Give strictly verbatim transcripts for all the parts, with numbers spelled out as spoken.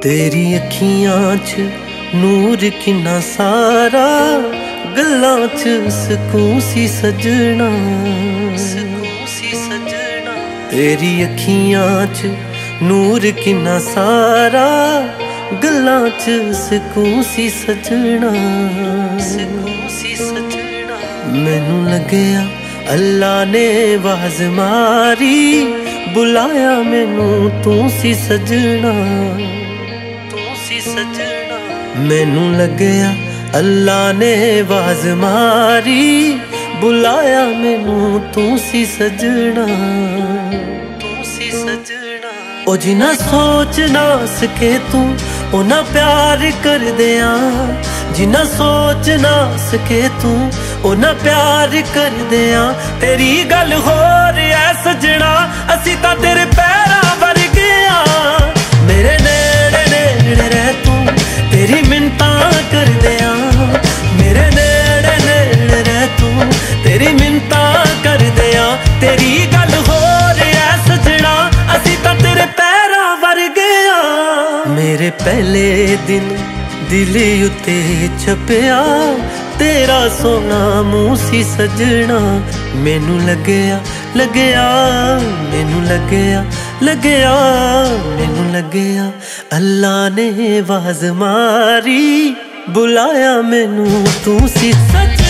तेरी अखियां च नूर किन्ना सारा, गल्लां च सकून सी सजना, सकून सी सजना। तेरी अखियां च नूर किन्ना सारा, गल्लां च सकून सी सजना, सकून सी सजना। मैनू लगया अल्लाह ने आवाज़ मारी, बुलाया मैनू तू सी सजना, तू सी सजना। मैनू लगया अल्लाह ने आवाज़ मारी, बुलाया मैनू तू सी सजना, तू सी सजना। ओ जिन्ना सोच ना सके तू उन्ना प्यार कर दिया, जिन्ना सोच ना सके तू उन्ना प्यार कर दिया। तेरी गल हो रहा सजना, असी तां तेरे पैरां वर्गे आ। मेरे नेड़े नेड़े रह तू, तेरी मिन्नतां कर दिया। मेरे नेड़े नेड़े रह तू, तेरी मिन्नतां कर दिया। तेरी गल हो रहा सजना, असी तां तेरे पैरां वर्गे आ। मेरे पहले दिन दिल उत्ते छपया, तेरा सोना मुँह सी सजना। मैनू लगया लगया मैनू लगया लगया मैनू लगया अल्लाह ने आवाज़ मारी, बुलाया मैनू तू सी सजना।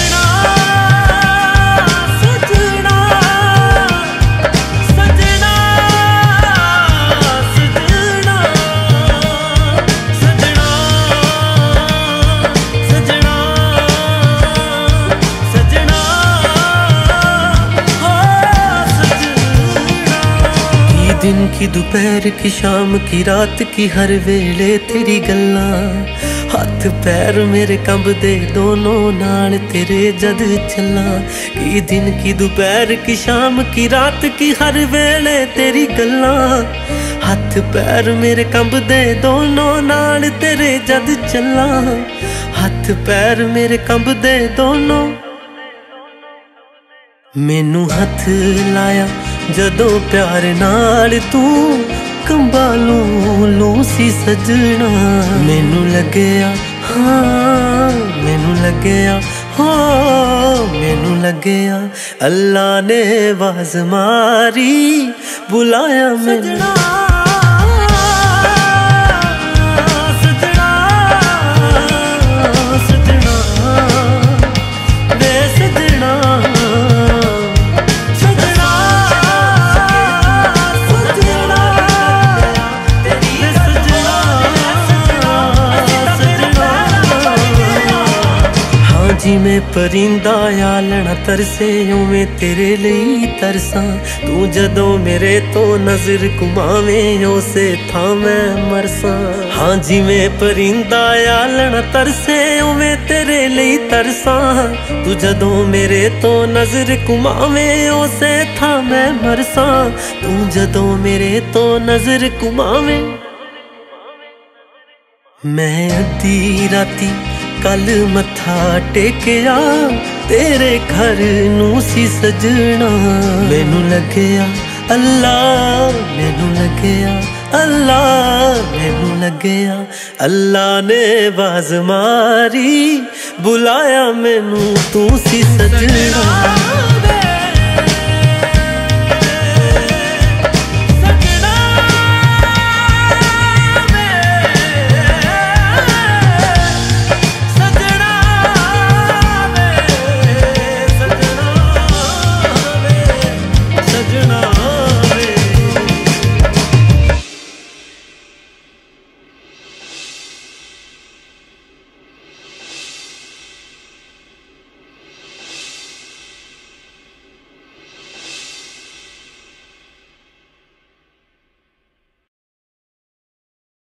दिन की दोपहर की शाम की रात की हर वेले तेरी गल्लां, हाथ पैर मेरे कंबदे दोनों नाल तेरे जद चला। की दिन की दोपहर की शाम की रात की हर वेले तेरी गल्लां, हाथ पैर मेरे कंबदे दोनों नाल तेरे जद चला। हाथ पैर मेरे कंबदे दोनों, मैनू हथ लाया जदों प्यार नाल तू, कंबालू लू सी सजना। मैनू लगया हाँ मैनू लगया हाँ मैनू लगया अल्लाह ने आवाज़ मारी, बुलाया मैनू जिमें परिंदा आलना तरसे, उवें तेरे लिए तरसा। तू जदों मेरे तो नजर घुमावें, उसे थां मैं मरसा। हाँ जिमें परिंदा आलना तरसे, उवें तेरे लिए तरसा। तू जदों मेरे तो नजर घुमावें, उसे थां मैं मरसा। तू जदों मेरे तो नजर घुमावें। मैं अद्धी राती कल मत्था टेकिया, तेरे घर नू सी सजना। मैनू लगया अल्लाह मैनू लगया अल्लाह मैनू लगया अल्लाह ने आवाज़ मारी, बुलाया मैनू तू सी सजना।